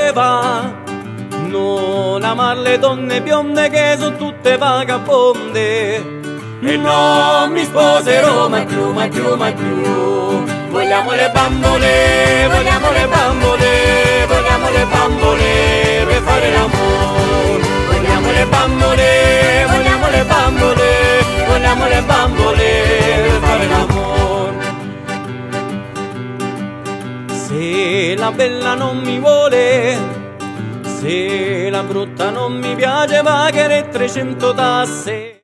te va, non amar le donne bionde che sono tutte vagabonde. E non mi sposerò mai più, mai più, mai più. Vogliamo le bambole, vogliamo le bambole, vogliamo le bambole per fare l'amore. Vogliamo le bambole, vogliamo le bambole, vogliamo le bambole per fare l'amore. Se la bella non mi vuole, se la brutta non mi piace, pagherei 300 tasse.